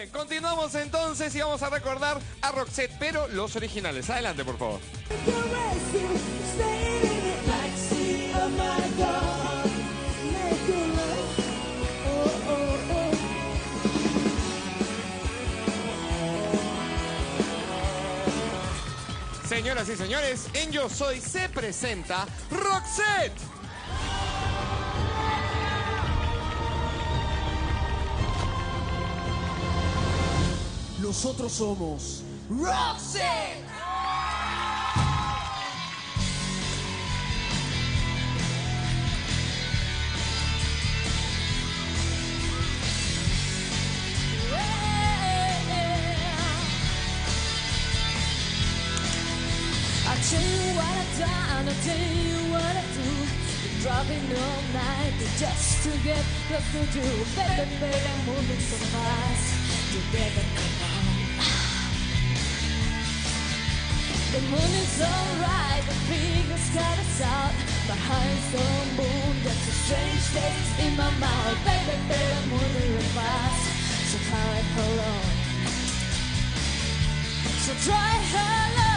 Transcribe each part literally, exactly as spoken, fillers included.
bien, continuamos entonces y vamos a recordar a Roxette, pero los originales. Adelante, por favor. Señoras y señores, en Yo Soy se presenta Roxette. Nosotros somos Roxette. I'll tell you what I've done, I'll tell you what I do. Been driving all night just to get close to you. Baby, baby, I'm moving so fast. Together, come on. The moon is alright, the figures got us out. My heart's on moon, that's a strange taste in my mouth. Baby, baby, I'm moving real fast. So try it, hold on. So try hold on.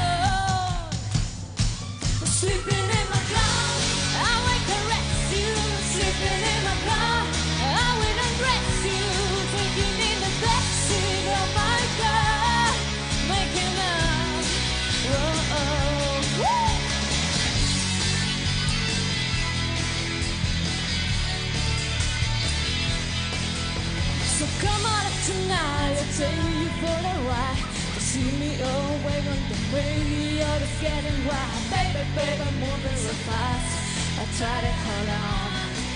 Sleeping in my car, I will caress you. Sleeping in my car, I will undress you. Taking in the backseat of my car, making love. Oh, oh, woo. So come on up tonight, I'll take you for a ride. See me away on the radio, it's getting wild. Baby, baby, I'm moving so fast. I try to hold on.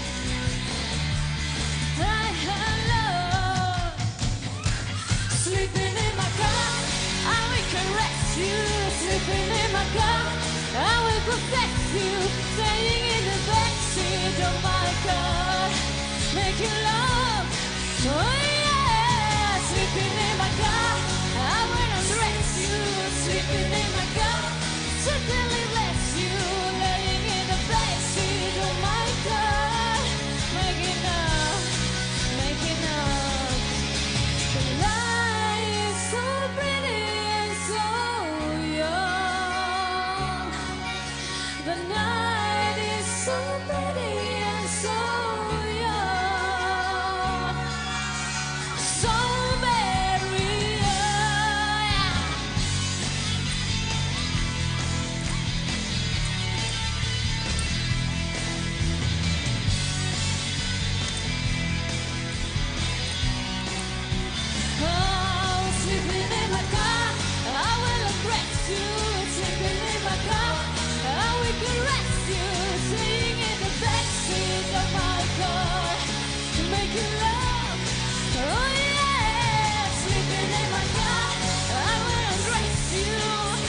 I hold on. Sleeping in my car, I will caress you. Sleeping in my car, I will protect you. Staying in the backseat of my car, making love. Oh yeah, sleeping in my car, I will undress you. Sleeping in my car, certainly bless you. Laying in the backseat of my car, making up, making up. The night is so pretty and so young. The night is so pretty and so young. So very young. Oh, sleeping in my car, I will embrace you. Sleeping in my car, I will caress you. Sitting in the backseat of my car, making love. Oh yeah, sleeping in my car, I will embrace you.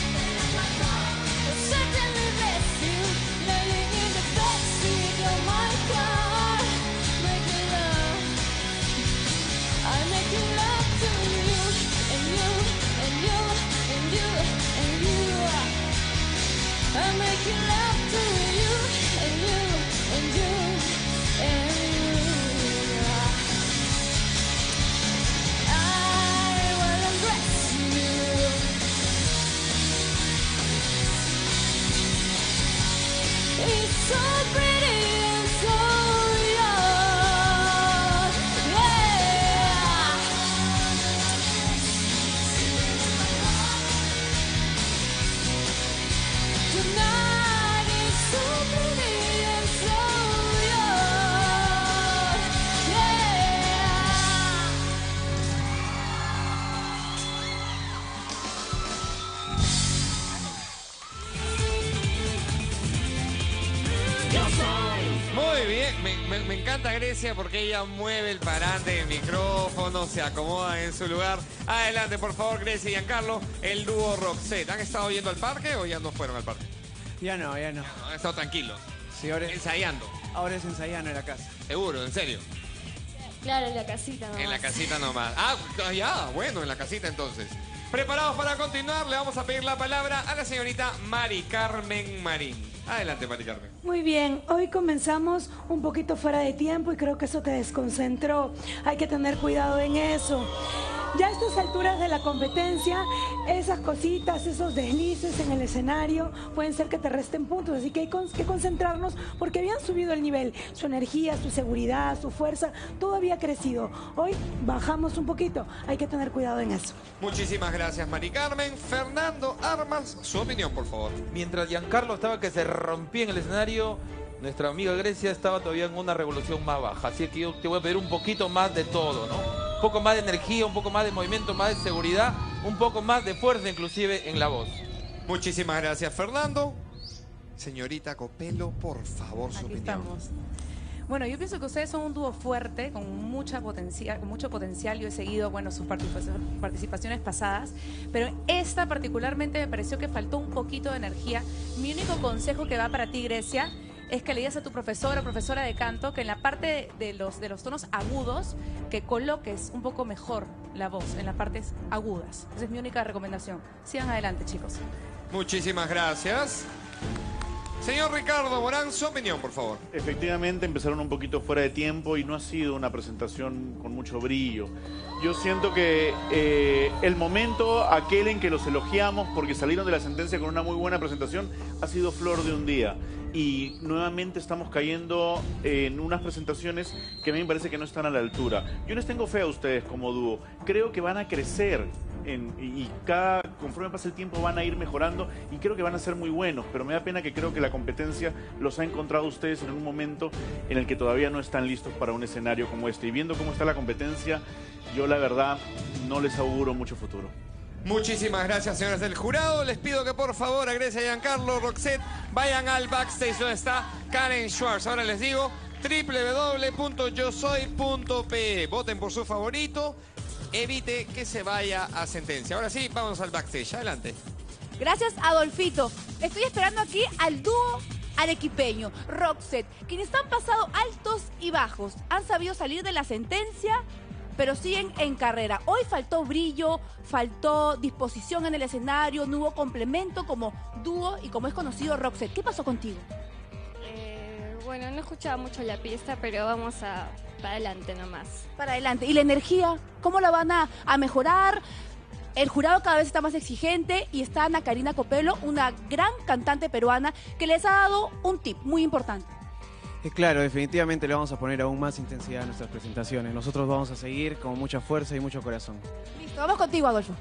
Certainly bless you. Laying in the backseat of my car, making love. I'm making love to you, and you, and you, and you, and you. I'm making love to you, and you, and you, and you. I will embrace you. It's so pretty and so young. Yeah. Tonight is so pretty and so young. Yeah. Yo soy. Muy bien, me, me- me encanta Grecia porque ella mueve el parante del micrófono, se acomoda en su lugar. Adelante, por favor, Grecia y Giancarlo, el dúo Roxette. ¿Han estado yendo al parque o ya no fueron al parque? Ya no, ya no. No, han estado tranquilos, Sí, ahora, es, ensayando. ahora es ensayando en la casa. Seguro, en serio. Claro, en la casita nomás. En la casita nomás. Ah, ya, bueno, en la casita entonces. Preparados para continuar, le vamos a pedir la palabra a la señorita Mari Carmen Marín. Adelante, Mari Carmen. Muy bien, hoy comenzamos un poquito fuera de tiempo y creo que eso te desconcentró. Hay que tener cuidado en eso. Ya a estas alturas de la competencia, esas cositas, esos deslices en el escenario pueden ser que te resten puntos, así que hay que concentrarnos porque habían subido el nivel, su energía, su seguridad, su fuerza, todo había crecido. Hoy bajamos un poquito, hay que tener cuidado en eso. Muchísimas gracias, Mari Carmen. Fernando Armas, su opinión, por favor. Mientras Giancarlo estaba que se rompía en el escenario, nuestra amiga Grecia estaba todavía en una revolución más baja. Así que yo te voy a pedir un poquito más de todo, ¿no? Un poco más de energía, un poco más de movimiento, más de seguridad, un poco más de fuerza inclusive en la voz. Muchísimas gracias, Fernando. Señorita Copelo, por favor, su Aquí opinión. estamos. Bueno, yo pienso que ustedes son un dúo fuerte, con mucha potencia, con mucho potencial. Yo he seguido, bueno, sus participaciones pasadas, pero esta particularmente me pareció que faltó un poquito de energía. Mi único consejo que va para ti, Grecia, es que le digas a tu profesor o profesora de canto que en la parte de los, de los tonos agudos, que coloques un poco mejor la voz en las partes agudas. Esa es mi única recomendación. Sigan adelante, chicos. Muchísimas gracias. Señor Ricardo Morán, su opinión, por favor. Efectivamente empezaron un poquito fuera de tiempo y no ha sido una presentación con mucho brillo. Yo siento que eh, el momento aquel en que los elogiamos porque salieron de la sentencia con una muy buena presentación ha sido flor de un día. Y nuevamente estamos cayendo en unas presentaciones que a mí me parece que no están a la altura. Yo les tengo fe a ustedes como dúo. Creo que van a crecer en, y cada, conforme pasa el tiempo van a ir mejorando y creo que van a ser muy buenos. Pero me da pena que creo que la competencia los ha encontrado a ustedes en un momento en el que todavía no están listos para un escenario como este. Y viendo cómo está la competencia, yo la verdad no les auguro mucho futuro. Muchísimas gracias, señores del jurado. Les pido que por favor a Grecia, Giancarlo, Roxette vayan al backstage donde está Karen Schwartz. Ahora les digo doble u doble u doble u punto yo soy punto pe. Voten por su favorito. Evite que se vaya a sentencia. Ahora sí, vamos al backstage. Adelante. Gracias, Adolfito. Estoy esperando aquí al dúo arequipeño, Roxette, quienes han pasado altos y bajos. Han sabido salir de la sentencia, pero siguen en carrera. Hoy faltó brillo, faltó disposición en el escenario, no hubo complemento como dúo y como es conocido Roxette. ¿Qué pasó contigo? Eh, bueno, no escuchaba mucho la pista, pero vamos a para adelante nomás. Para adelante. ¿Y la energía? ¿Cómo la van a, a mejorar? El jurado cada vez está más exigente y está Ana Karina Copelo, una gran cantante peruana, que les ha dado un tip muy importante. Eh, claro, definitivamente le vamos a poner aún más intensidad a nuestras presentaciones. Nosotros vamos a seguir con mucha fuerza y mucho corazón. Listo, vamos contigo, Adolfo.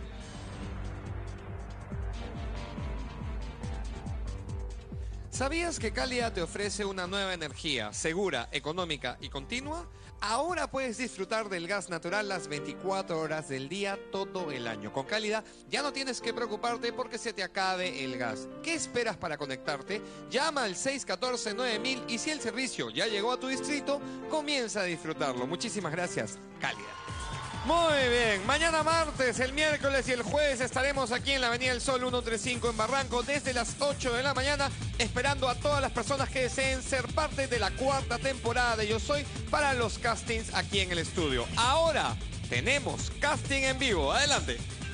¿Sabías que Cálida te ofrece una nueva energía segura, económica y continua? Ahora puedes disfrutar del gas natural las veinticuatro horas del día, todo el año. Con Cálida ya no tienes que preocuparte porque se te acabe el gas. ¿Qué esperas para conectarte? Llama al seis uno cuatro nueve mil y si el servicio ya llegó a tu distrito, comienza a disfrutarlo. Muchísimas gracias, Cálida. Muy bien, mañana martes, el miércoles y el jueves estaremos aquí en la Avenida del Sol ciento treinta y cinco en Barranco desde las ocho de la mañana, esperando a todas las personas que deseen ser parte de la cuarta temporada de Yo Soy para los castings aquí en el estudio. Ahora tenemos casting en vivo. Adelante.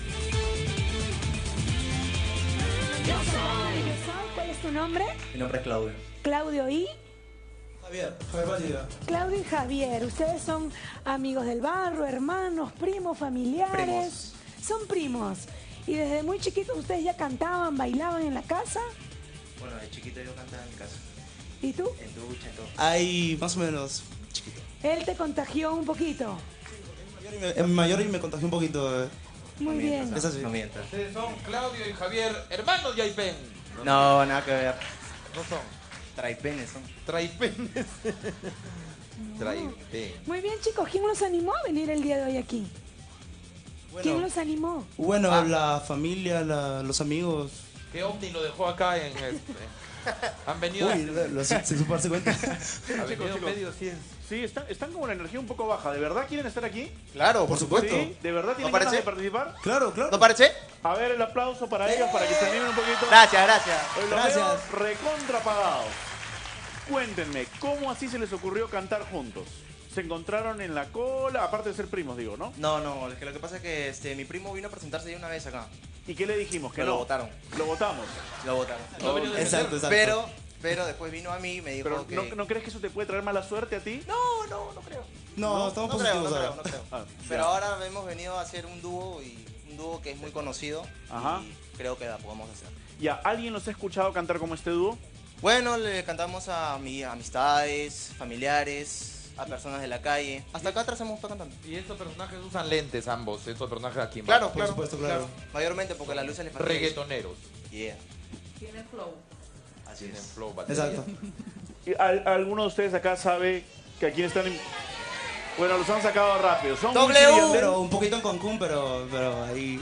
Yo soy. Yo soy. ¿Cuál es tu nombre? Mi nombre es Claudio. Claudio y... Javier, Javier Valliga. Claudio y Javier, ustedes son amigos del barrio, hermanos, primos, familiares. Primos. Son primos. Y desde muy chiquitos ustedes ya cantaban, bailaban en la casa. Bueno, de chiquito yo cantaba en mi casa. ¿Y tú? En ducha, en todo. Ahí, más o menos, chiquito. Él te contagió un poquito. Es mayor y me contagió un poquito. Eh. Muy no bien. Mientras, es así. No mientras. Ustedes son Claudio y Javier, hermanos Yaipen. No, nada que ver. No son. Traipenes son. Traipenes. No. Traipen. Muy bien, chicos. ¿Quién los animó a venir el día de hoy aquí? Bueno, ¿Quién los animó? Bueno, Ah. la familia, la, los amigos. Que Omni lo dejó acá en este. Han venido. Uy, lo, lo, se supo darse cuenta. Ha venido chicos. medio cien. Sí, están, están como la energía un poco baja. ¿De verdad quieren estar aquí? Claro, por supuesto. ¿Sí? ¿De verdad tienen ¿No ganas parece? de participar? Claro, claro. ¿No parece? A ver, el aplauso para ellos, para que se animen un poquito. Gracias, gracias. Hoy los Gracias. veo recontrapagados. Cuéntenme, ¿cómo así se les ocurrió cantar juntos? ¿Se encontraron en la cola? Aparte de ser primos, digo, ¿no? No, no, es que lo que pasa es que este, mi primo vino a presentarse ya una vez acá. ¿Y qué le dijimos? Que Pero no. lo votaron. Lo votamos. Lo votaron. No ha venido a Exacto, exacto. Pero, pero después vino a mí y me dijo Pero que... ¿no, ¿no crees que eso te puede traer mala suerte a ti? No, no, no creo. No, estamos no creo, positivos no creo, ahora. no creo. Ah, Pero ya. ahora hemos venido a hacer un dúo y un dúo que es muy conocido. Ajá. Y creo que la podemos hacer. Ya, ¿alguien los ha escuchado cantar como este dúo? Bueno, le cantamos a mi amistades, familiares, a personas de la calle. Hasta acá atrás hemos estado cantando. Y estos personajes usan lentes ambos, estos personajes aquí. en Claro, Baja. claro, supuesto, claro. Mayormente porque la luz les falta. Reggaetoneros. Yeah. Tiene flow. Así Tienen es. flow, batería. Exacto. ¿Y al- ¿Alguno de ustedes acá sabe que aquí están... en- Bueno, los han sacado rápido. Son W. Wisin y Yandel. Pero un poquito en Cancún, pero, pero ahí.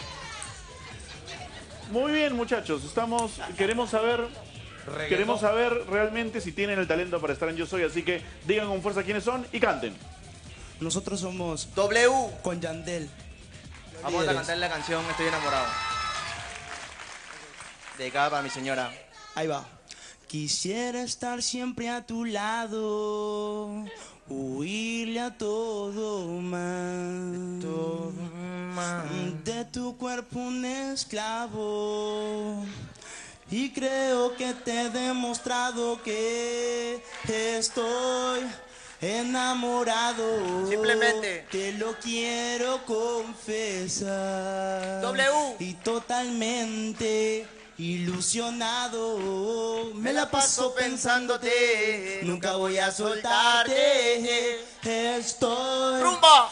Muy bien, muchachos. Estamos... Queremos saber... Reggaetón. Queremos saber realmente si tienen el talento para estar en Yo Soy. Así que digan con fuerza quiénes son y canten. Nosotros somos W. con Yandel. Vamos a Líderes. cantar la canción Estoy enamorado. Dedicada para mi señora. Ahí va. Quisiera estar siempre a tu lado, huirle a todo mal. Todo mal. De tu cuerpo un esclavo. Y creo que te he demostrado que estoy enamorado. Simplemente. Te lo quiero confesar. W. Y totalmente ilusionado. Me la paso pensándote. Nunca voy a soltarte. Estoy ¡Rumba!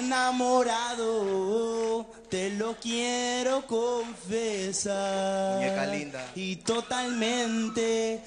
enamorado, te lo quiero confesar. Muñeca linda. Y totalmente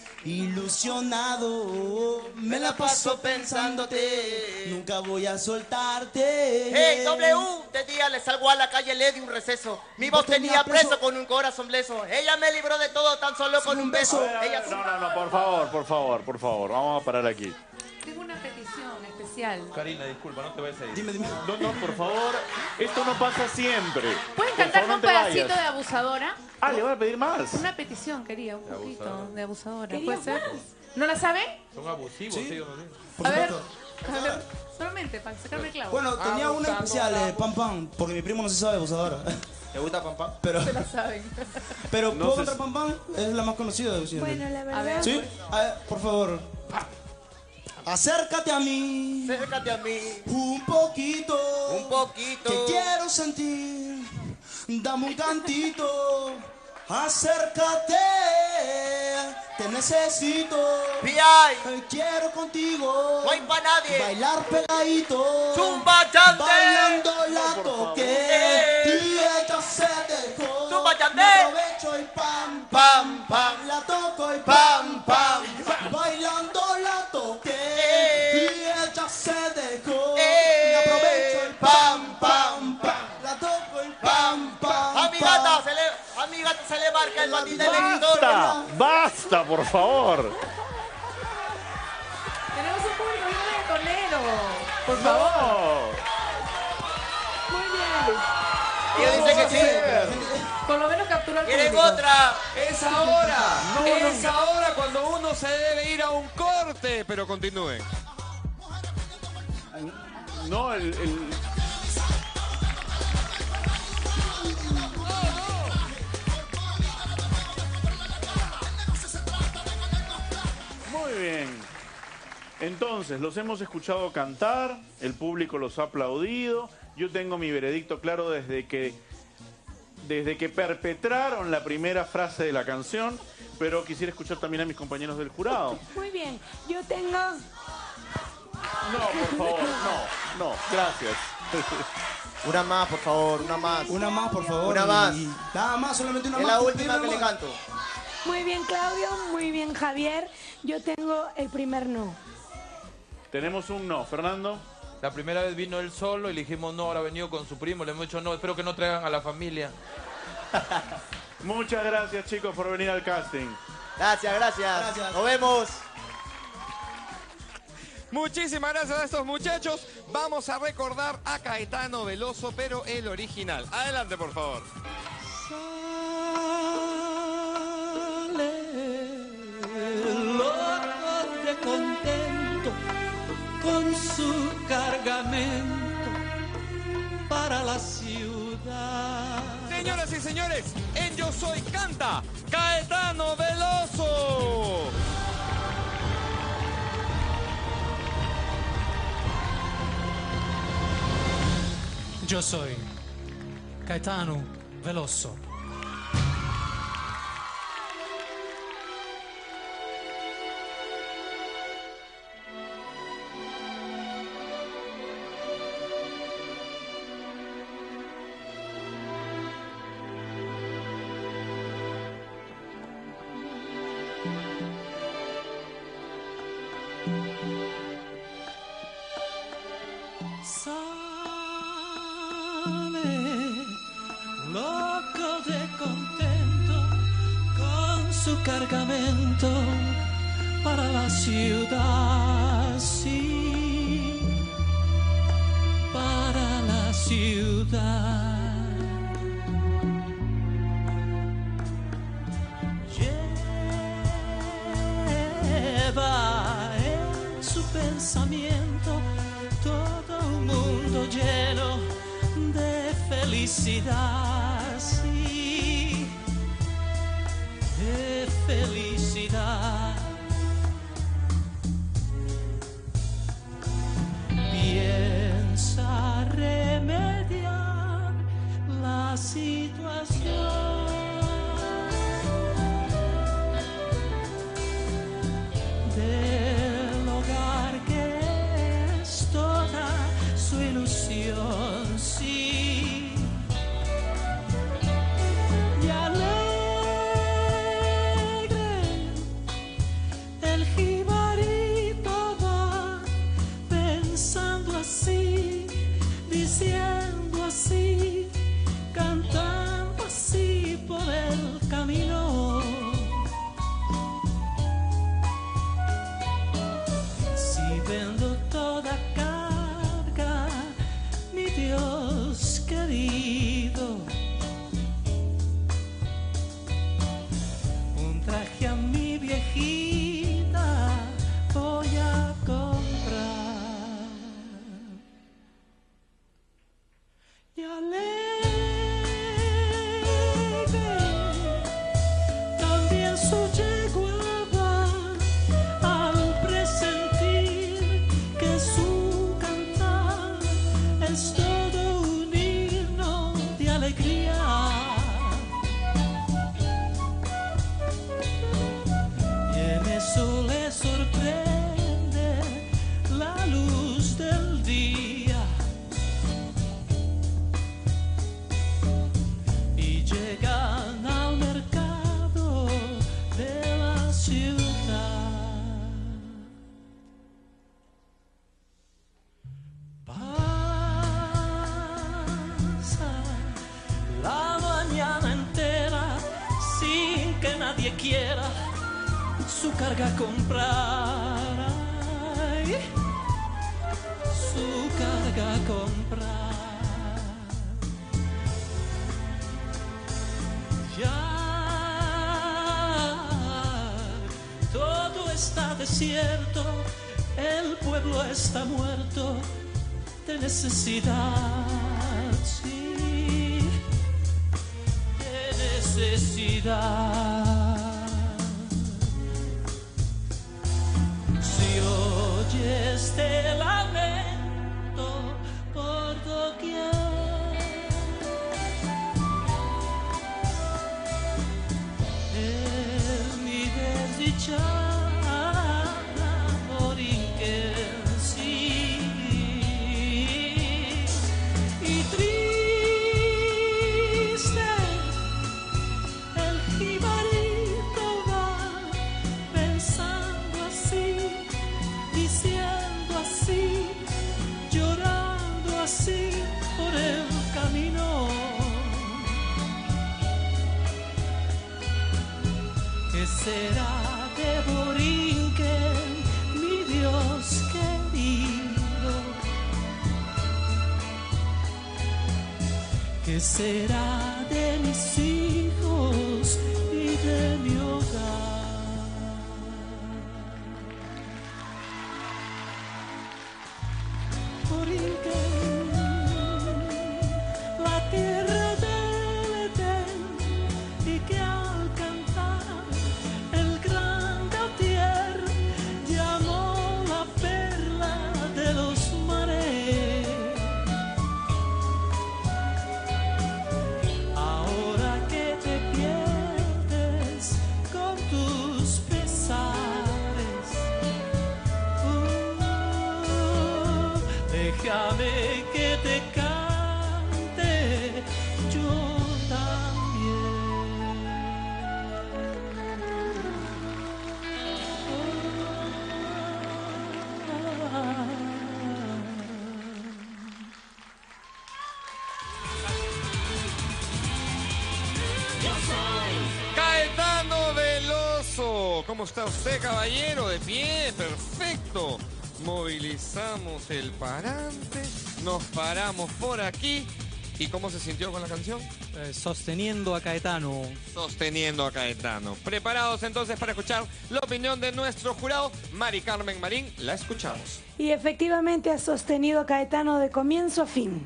ilusionado, me la paso pensándote. Nunca voy a soltarte. Hey, W, de día le salgo a la calle, le di un receso. Mi voz tenía preso con un corazón bleso. Ella me libró de todo tan solo con un beso. A ver, a ver, Ella no, no, no, por favor, por favor, por favor. Vamos a parar aquí. Tengo una petición especial. Karina, disculpa, no te vayas a ir. Dime, dime. No, no, por favor. Esto no pasa siempre. ¿Pueden Por cantarme favor, un no te pedacito vayas. de abusadora? Ah, le voy a pedir más. Una petición, quería, un poquito abusadora. de abusadora. Quería ¿Puede ser? más. ¿No la sabe? Son abusivos, Sí. sí, o no sé. Por A ver, supuesto. a ver, solamente para sacarme el clavo. Bueno, tenía una especial, eh, pam pam, porque mi primo no se sabe abusadora. ¿Te gusta pam pam? Pero, Se la saben. pero No ¿puedo sé cantar si- pam pam? Es la más conocida de Yandel. Bueno, la A verdad. ver. ¿Sí? A ver, por favor. Acércate a mí Acércate a mí un poquito. un poquito. Que quiero sentir. Dame un cantito. Acércate. Te necesito. P I, Quiero contigo. no hay pa' nadie. Bailar pegadito. Zumba Yandel. Bailando la por favor. toqué. Eh. Y ella se dejó. Zumba Yandel. Me aprovecho y pam, Pam, pam. la toco y Pam, pam. Bailando la toqué. Eh. Y ella se dejó. Eh. Me aprovecho y Pam, pam, pam. La toco y pam, pam. A mi gata se le, a mi gata se le marca el bandil del editor. ¡Basta! ¡Basta, por favor! Tenemos un público bien reggaetonero. Por favor. ¡No! Muy bien. Ella dice que sí. Por lo menos captura el ¿Quieren público. otra? Es ahora, es ahora cuando uno se debe ir a un corte, pero continúen. No, el... el- Muy bien. Entonces, los hemos escuchado cantar, el público los ha aplaudido. Yo tengo mi veredicto claro desde que, desde que perpetraron la primera frase de la canción, pero quisiera escuchar también a mis compañeros del jurado. Muy bien. Yo tengo. No, por favor, no, no, gracias. Una más, por favor, una más. Una más, por favor. Una más. y- Nada más, solamente una Es más. la Te última pido que le una más. canto. Muy bien, Claudio. Muy bien, Javier. Yo tengo el primer no. Tenemos un no, Fernando. La primera vez vino él solo y le dijimos no, ahora ha venido con su primo, le hemos dicho no, espero que no traigan a la familia. Muchas gracias, chicos, por venir al casting. Gracias, gracias. Gracias. Nos vemos. Muchísimas gracias a estos muchachos. Vamos a recordar a Caetano Veloso, pero el original. Adelante, por favor. Loco de contento con su cargamento para la ciudad. Señoras y señores, en Yo Soy canta Caetano Veloso. Yo soy Caetano Veloso. Loco de contento con su cargamento para la ciudad, sí, para la ciudad. Lleva en su pensamiento todo un mundo lleno de felicidad, sí, de felicidad. Piensa remediar la situación. Del hogar que es toda su ilusión, sí. Y alegre el jibarito va pensando así, diciendo así, cantando así por el camino. Si vendo toda carga, mi Dios querido, un traje a mi viejita voy a comprar. Y alegre también su yegua va al presentir que su cantar es todo un himno de alegría. Y en eso le sorprende la luz del día. Y llegan al mercado de la ciudad. Pasa la mañana entera sin que nadie quiera su carga comprar. Ay, su carga comprar. Ya todo está desierto, el pueblo está muerto de necesidad, sí, de necesidad. Si oye este lamento por doquier, es mi desdichada Borinquen, sí. Y triste el jibarito va pensando así, diciendo así, llorando así por el camino. ¿Qué será de Borinquen, mi Dios querido? ¿Qué será de mis hijos y de mi hogar? Borinquen, la tierra del Edén, y que al cantar el gran Gautier llamó la perla de los mares. ¿Cómo está usted, caballero? De pie, perfecto. Movilizamos el parante, nos paramos por aquí. ¿Y cómo se sintió con la canción? Eh, sosteniendo a Caetano. Sosteniendo a Caetano. Preparados entonces para escuchar la opinión de nuestro jurado. Mari Carmen Marín, la escuchamos. Y efectivamente ha sostenido a Caetano de comienzo a fin.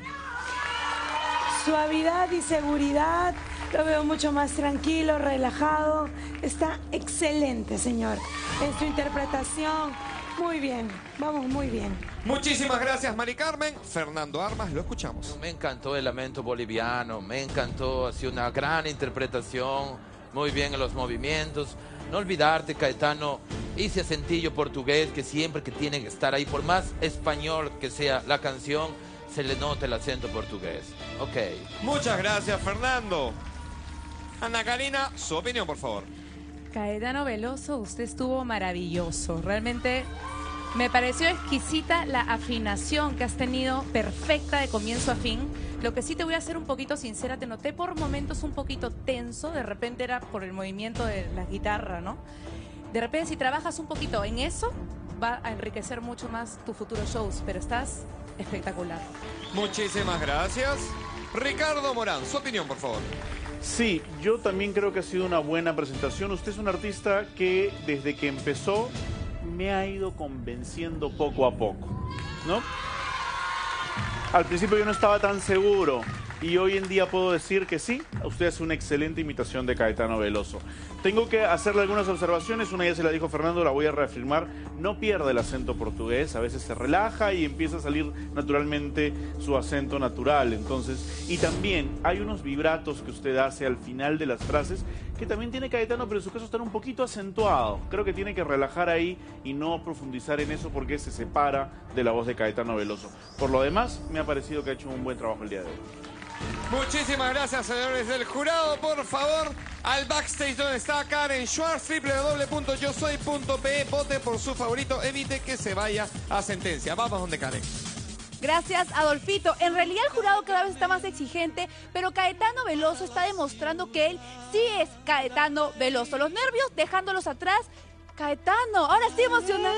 Suavidad y seguridad, lo veo mucho más tranquilo, relajado. Está excelente, señor. En su interpretación, muy bien, vamos muy bien. Muchísimas gracias, Mari Carmen. Fernando Armas, lo escuchamos. Me encantó el lamento boliviano, me encantó, ha sido una gran interpretación, muy bien en los movimientos. No olvidarte, Caetano, ese acentillo portugués que siempre que tiene que estar ahí, por más español que sea la canción, se le nota el acento portugués. Ok. Muchas gracias, Fernando. Ana Karina, su opinión, por favor. Caetano Veloso, usted estuvo maravilloso. Realmente me pareció exquisita la afinación que has tenido, perfecta de comienzo a fin. Lo que sí te voy a ser un poquito sincera, te noté por momentos un poquito tenso, de repente era por el movimiento de la guitarra, ¿no? De repente si trabajas un poquito en eso, va a enriquecer mucho más tus futuros shows, pero estás espectacular. Muchísimas gracias. Ricardo Morán, su opinión, por favor. Sí, yo también creo que ha sido una buena presentación. Usted es un artista que desde que empezó me ha ido convenciendo poco a poco, ¿no? Al principio yo no estaba tan seguro y hoy en día puedo decir que sí, usted es una excelente imitación de Caetano Veloso. Tengo que hacerle algunas observaciones, una ya se la dijo Fernando, la voy a reafirmar. No pierde el acento portugués, a veces se relaja y empieza a salir naturalmente su acento natural. Entonces, y también hay unos vibratos que usted hace al final de las frases que también tiene Caetano, pero en su caso están un poquito acentuados. Creo que tiene que relajar ahí y no profundizar en eso porque se separa de la voz de Caetano Veloso. Por lo demás, me ha parecido que ha hecho un buen trabajo el día de hoy. Muchísimas gracias, señores del jurado. Por favor, al backstage donde está Karen Schwartz, doble u doble u doble u punto yo soy punto pe. Vote por su favorito, evite que se vaya a sentencia. Vamos donde Karen. Gracias, Adolfito. En realidad el jurado cada vez está más exigente, pero Caetano Veloso está demostrando que él sí es Caetano Veloso. Los nervios dejándolos atrás. Caetano, ahora sí emocionado.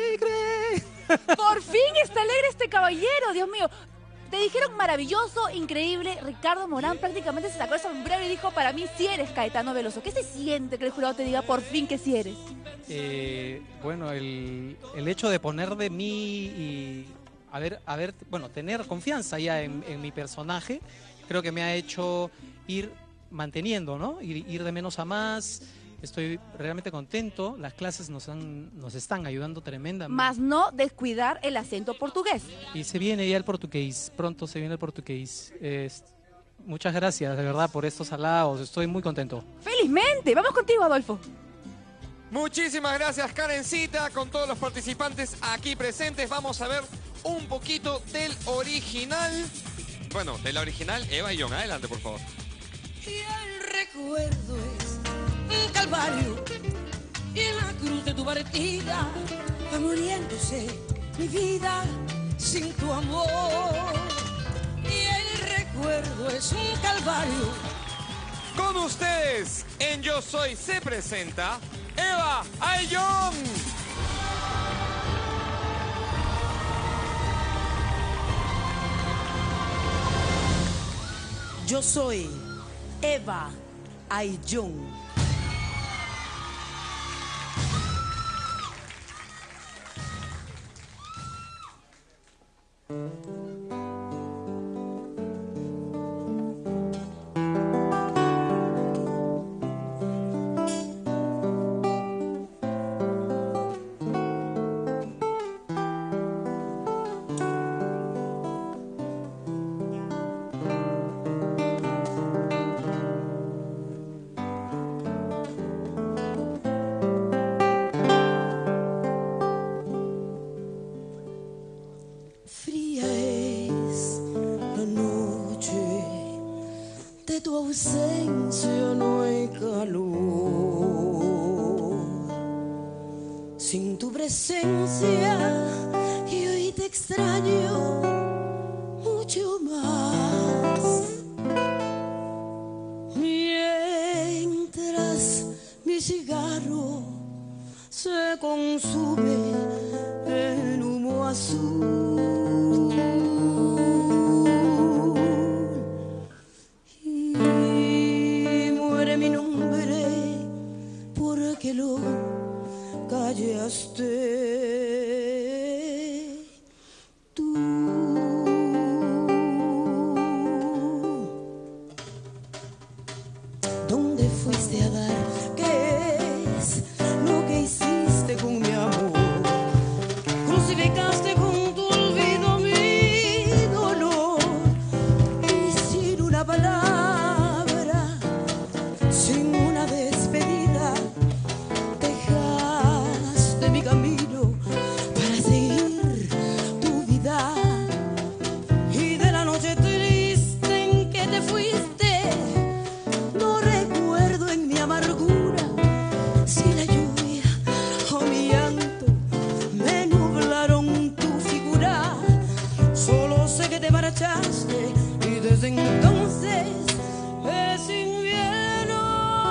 Por fin está alegre este caballero, Dios mío. Te dijeron maravilloso, increíble. Ricardo Morán prácticamente se sacó el sombrero y dijo, para mí sí eres Caetano Veloso. ¿Qué se siente que el jurado te diga por fin que sí eres? Eh, bueno, el, el hecho de poner de mí y haber, haber, bueno, tener confianza ya en, en mi personaje, creo que me ha hecho ir manteniendo, ¿no? Ir, ir de menos a más. Estoy realmente contento. Las clases nos, han, nos están ayudando tremendamente. Más no descuidar el acento portugués. Y se viene ya el portugués. Pronto se viene el portugués. Es, muchas gracias, de verdad, por estos halagos. Estoy muy contento. Felizmente. Vamos contigo, Adolfo. Muchísimas gracias, Karencita, con todos los participantes aquí presentes. Vamos a ver un poquito del original. Bueno, de la original, Eva y John. Adelante, por favor. Y el recuerdo es un calvario y en la cruz de tu partida va muriéndose mi vida sin tu amor. Y el recuerdo es un calvario. Con ustedes, en Yo Soy se presenta Eva Ayllón. Yo soy Eva Ayllón. Tu ausencia no hay calor, sin tu presencia y hoy te extraño mucho más. Mientras mi cigarro se consume en humo azul. Y muere mi nombre porque lo callaste tú. ¿Dónde fuiste a dar? ¿Qué es lo que hiciste con mi amor? Crucificaste con tu olvido mi dolor y sin una palabra, sin una despedida, dejaste mi camino para seguir tu vida. Y de la noche triste en que te fuiste, no recuerdo en mi amargura si la lluvia o mi llanto me nublaron tu figura. Solo sé que te marchaste y desde entonces es invierno.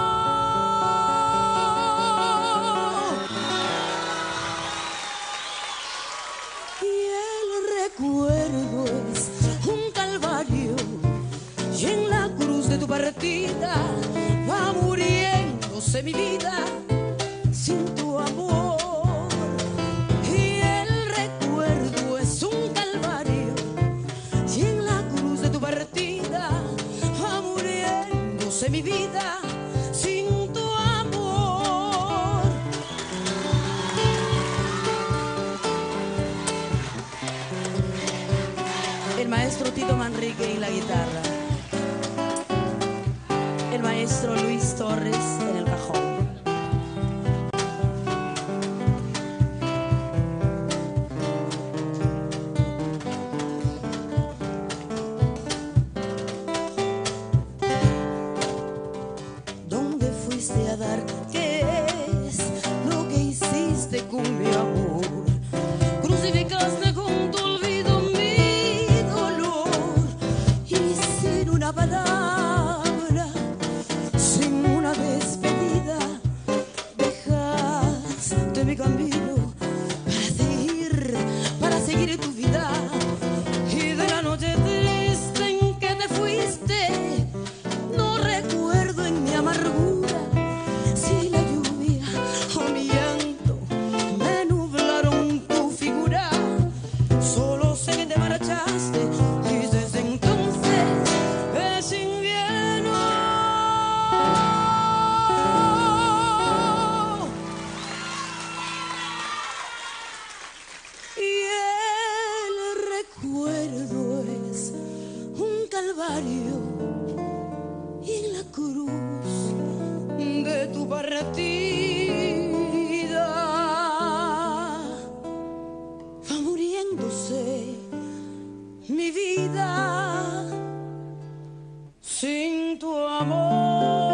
Y el recuerdo es un calvario y en la cruz de tu partida va muriéndose mi vida sin tu amor. Y el recuerdo es un calvario y en la cruz de tu partida va muriéndose mi vida sin tu amor. El maestro Tito Manrique en la guitarra, el maestro Luis Torres en el cajón. ¿Dónde fuiste a dar? ¿Qué es lo que hiciste con mi amor? Crucificaste con tu olvido mi dolor y sin una palabra, sin una despedida, dejaste mi camino para seguir, para seguir tu vida. Y de la noche triste en que te fuiste, no recuerdo en mi amargura si la lluvia o mi llanto me nublaron tu figura. Solo sé que te marchaste y desde entonces es invierno. Y el recuerdo es un calvario y en la cruz de tu partida va muriéndose mi vida sin tu amor.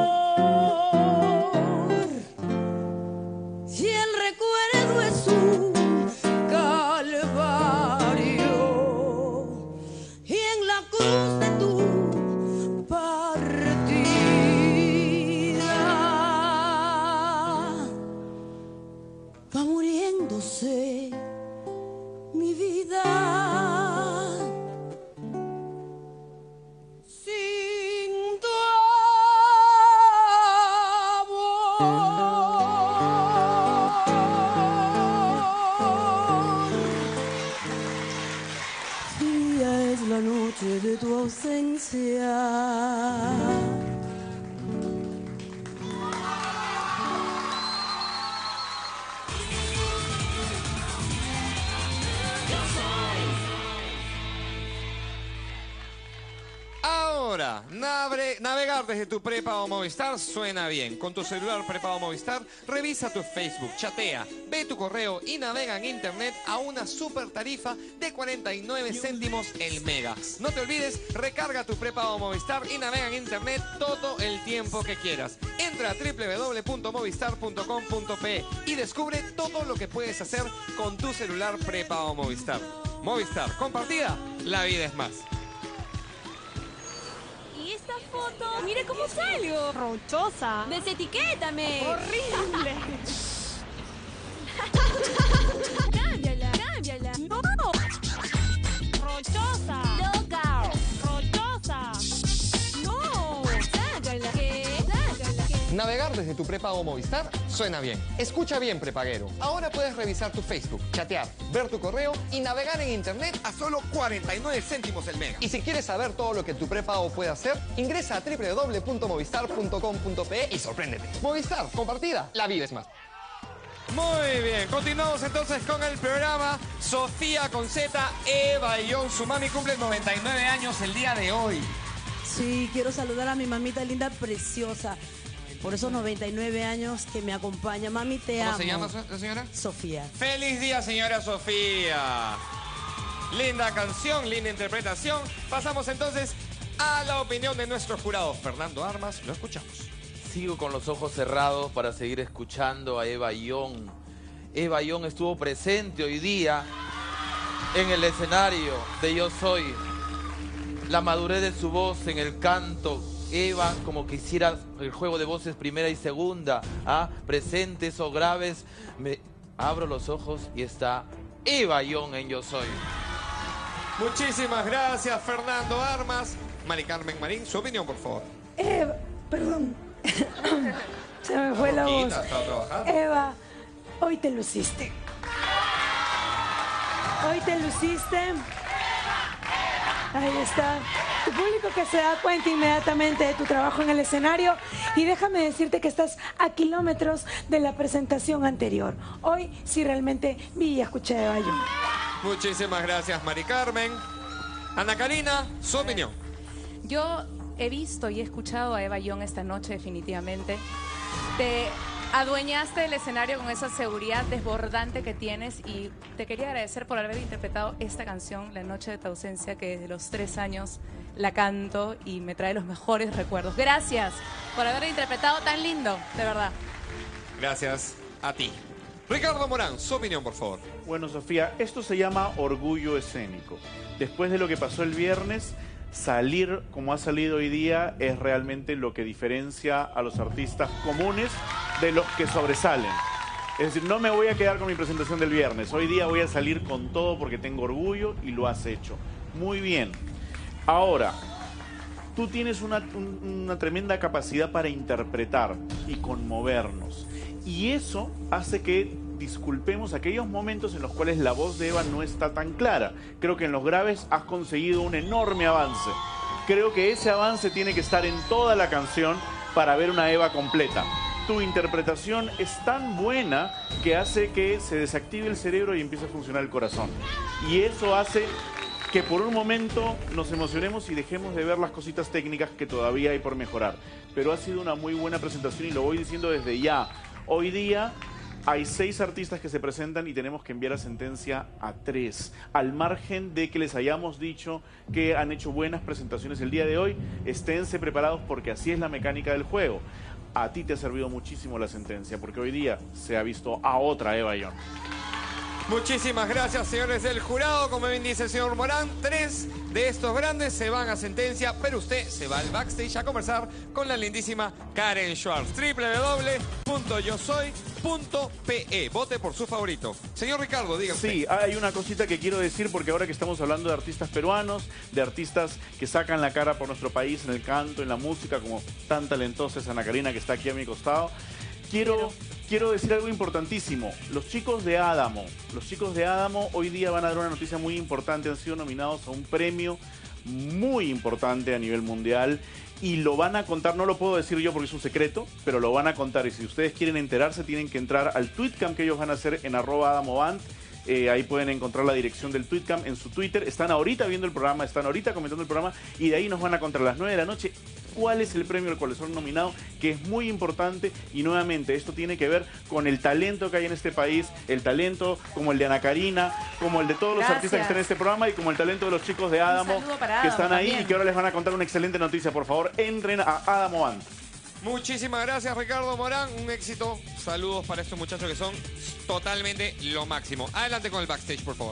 Y el recuerdo es un calvario y en la cruz de tu partida va muriéndose mi vida sin tu amor. Fría es la noche de tu ausencia. Ahora, navre- navegar desde tu prepago Movistar suena bien. Con tu celular prepago Movistar, revisa tu Facebook, chatea, ve tu correo y navega en internet a una super tarifa de cuarenta y nueve céntimos el mega. No te olvides, recarga tu prepago Movistar y navega en internet todo el tiempo que quieras. Entra a doble u doble u doble u punto movistar punto com punto pe y descubre todo lo que puedes hacer con tu celular prepago Movistar. Movistar, compartida, la vida es más. Y esta foto, mire cómo salgo. Rochosa. Desetiquétame. Horrible. Cámbiala, cámbiala. No. Rochosa. Loca. Rochosa. No. Sácala. ¿Qué? Sácala. ¿Qué? Navegar desde tu prepago Movistar suena bien. Escucha bien, prepaguero. Ahora puedes revisar tu Facebook, chatear, ver tu correo y navegar en internet a solo cuarenta y nueve céntimos el mega. Y si quieres saber todo lo que tu prepago puede hacer, ingresa a doble u doble u doble u punto movistar punto com punto pe y sorpréndete. Movistar, compartida, la vida es más. Muy bien, continuamos entonces con el programa. Sofía con Z, Eva y John, su mami cumple noventa y nueve años el día de hoy. Sí, quiero saludar a mi mamita linda, preciosa. Por esos noventa y nueve años que me acompaña. Mami, te amo. ¿Cómo se llama la señora? Sofía. ¡Feliz día, señora Sofía! Linda canción, linda interpretación. Pasamos entonces a la opinión de nuestro jurado. Fernando Armas, lo escuchamos. Sigo con los ojos cerrados para seguir escuchando a Eva Young. Eva Young estuvo presente hoy día en el escenario de Yo Soy. La madurez de su voz en el canto. Eva, como que hiciera el juego de voces primera y segunda, ¿ah? Presentes o graves. Me abro los ojos y está Eva Young en Yo Soy. Muchísimas gracias, Fernando Armas. Mari Carmen Marín, su opinión, por favor. Eva, perdón. Se me fue la voz. Eva, hoy te luciste. Hoy te luciste. Ahí está. Tu público que se da cuenta inmediatamente de tu trabajo en el escenario. Y déjame decirte que estás a kilómetros de la presentación anterior. Hoy sí realmente vi y escuché a Eva Young. Muchísimas gracias, Mari Carmen. Ana Karina, su opinión. Yo he visto y he escuchado a Eva Young esta noche, definitivamente. Te adueñaste del escenario con esa seguridad desbordante que tienes y te quería agradecer por haber interpretado esta canción, La Noche de tu Ausencia, que desde los tres años la canto y me trae los mejores recuerdos. Gracias por haber interpretado tan lindo, de verdad. Gracias a ti. Ricardo Morán, su opinión, por favor. Bueno, Sofía, esto se llama orgullo escénico. Después de lo que pasó el viernes, salir como ha salido hoy día es realmente lo que diferencia a los artistas comunes de los que sobresalen. Es decir, no me voy a quedar con mi presentación del viernes. Hoy día voy a salir con todo porque tengo orgullo y lo has hecho. Muy bien. Ahora, tú tienes una, un, una tremenda capacidad para interpretar y conmovernos. Y eso hace que disculpemos aquellos momentos en los cuales la voz de Eva no está tan clara. Creo que en los graves has conseguido un enorme avance. Creo que ese avance tiene que estar en toda la canción para ver una Eva completa. Tu interpretación es tan buena que hace que se desactive el cerebro y empiece a funcionar el corazón. Y eso hace que por un momento nos emocionemos y dejemos de ver las cositas técnicas que todavía hay por mejorar. Pero ha sido una muy buena presentación y lo voy diciendo desde ya. Hoy día hay seis artistas que se presentan y tenemos que enviar a sentencia a tres. Al margen de que les hayamos dicho que han hecho buenas presentaciones el día de hoy, esténse preparados porque así es la mecánica del juego. A ti te ha servido muchísimo la sentencia porque hoy día se ha visto a otra Eva Young. Muchísimas gracias, señores del jurado. Como bien dice el señor Morán, tres de estos grandes se van a sentencia, pero usted se va al backstage a conversar con la lindísima Karen Schwartz. doble u doble u doble u punto yo soy punto pe. Vote por su favorito. Señor Ricardo, dígame. Sí, hay una cosita que quiero decir porque ahora que estamos hablando de artistas peruanos, de artistas que sacan la cara por nuestro país en el canto, en la música, como tan talentosa es Ana Karina que está aquí a mi costado, quiero... Quiero decir algo importantísimo. Los chicos de Adamo, los chicos de Adamo hoy día van a dar una noticia muy importante. Han sido nominados a un premio muy importante a nivel mundial y lo van a contar, no lo puedo decir yo porque es un secreto, pero lo van a contar. Y si ustedes quieren enterarse, tienen que entrar al tweetcam que ellos van a hacer en arroba adamoband. Eh, ahí pueden encontrar la dirección del tweetcam en su Twitter. Están ahorita viendo el programa, están ahorita comentando el programa y de ahí nos van a contar a las nueve de la noche cuál es el premio al cual son nominados, que es muy importante. Y nuevamente, esto tiene que ver con el talento que hay en este país, el talento como el de Ana Karina, como el de todos los Gracias. artistas que están en este programa y como el talento de los chicos de Adamo que están ahí también. Y que ahora les van a contar una excelente noticia. Por favor, entren a Adamo Band. Muchísimas gracias, Ricardo Morán. Un éxito. Saludos para estos muchachos que son totalmente lo máximo. Adelante con el backstage, por favor.